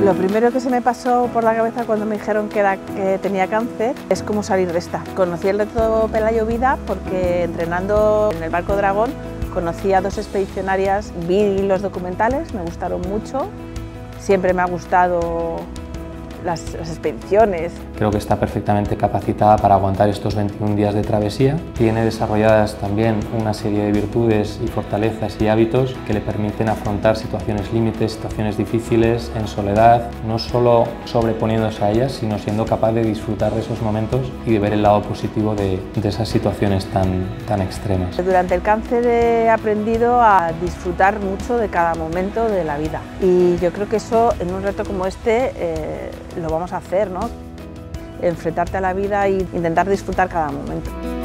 Lo primero que se me pasó por la cabeza cuando me dijeron que tenía cáncer es cómo salir de esta. Conocí el reto Pelayo Vida porque entrenando en el barco Dragón conocí a dos expedicionarias, vi los documentales, me gustaron mucho. Siempre me ha gustado las expediciones. Creo que está perfectamente capacitada para aguantar estos 21 días de travesía. Tiene desarrolladas también una serie de virtudes y fortalezas y hábitos que le permiten afrontar situaciones límites, situaciones difíciles, en soledad, no solo sobreponiéndose a ellas, sino siendo capaz de disfrutar de esos momentos y de ver el lado positivo de esas situaciones tan extremas. Durante el cáncer he aprendido a disfrutar mucho de cada momento de la vida y yo creo que eso en un reto como este lo vamos a hacer, ¿no? Enfrentarte a la vida e intentar disfrutar cada momento.